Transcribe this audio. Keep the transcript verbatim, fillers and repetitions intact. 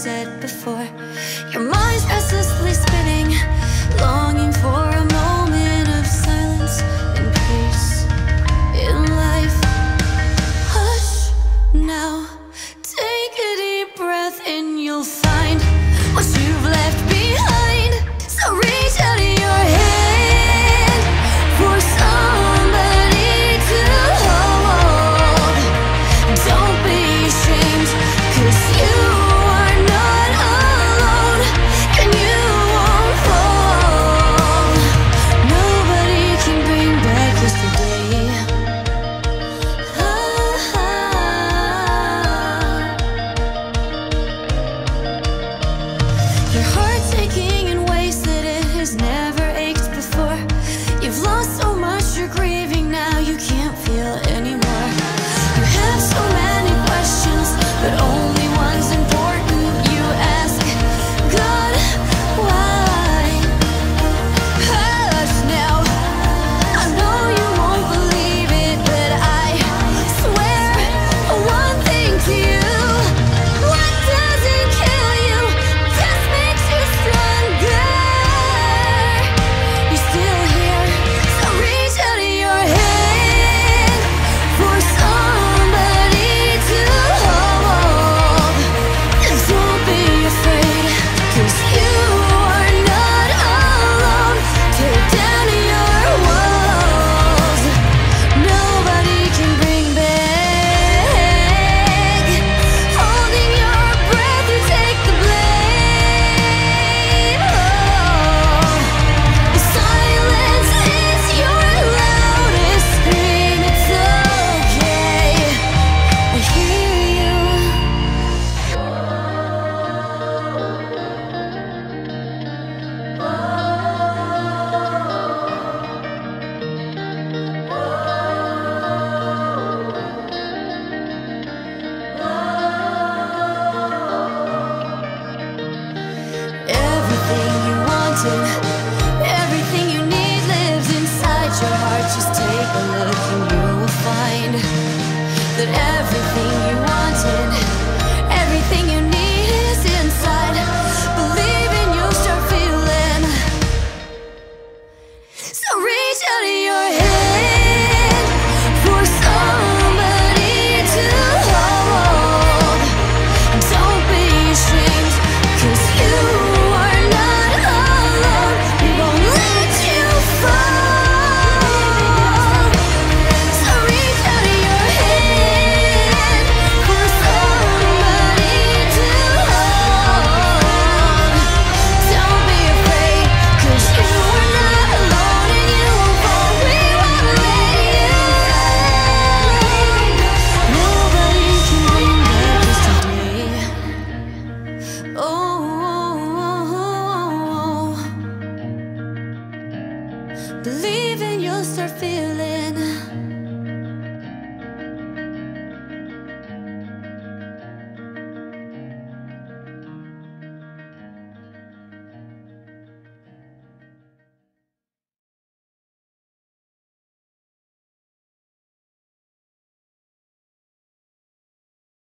said before. Your mind's restlessly spinning, longing for a moment of silence and peace in life. Hush now, take a deep breath and you'll find what you've left behind. So reach out your hand for somebody to hold. Don't be ashamed, 'cause you are not alone, and you won't fall. Nobody can bring back yesterday. Ah, ah. Your heart's aching in ways that it has never ached before. You've lost so much, you're grieving now, you can't feel anymore. You have so many questions, but only one's important. You ask God, why? Hush now, I know you won't believe it, but I swear one thing to you: what doesn't kill you just makes you stronger. You're still here, so reach out your hand for somebody to hold. And don't be afraid, 'cause you are not alone. Tear down your walls, nobody can bring back. Holding your breath, you take the blame. Oh, the silence is your loudest scream. It's okay, I hear you. Everything you wanted, everything you need lives inside your heart. Just take a look and you will find that everything you wanted, everything you need is inside. Believe and you'll start feeling. So reach out your hand for somebody to hold. Don't be ashamed, 'cause you are not alone. We won't let you fall. So reach out your hand for somebody to hold. Don't be afraid, 'cause you are not alone, and you won't fall. We won't let you. Nobody can bring back yesterday. Oh, oh, oh, oh. Believe and you'll start feeling.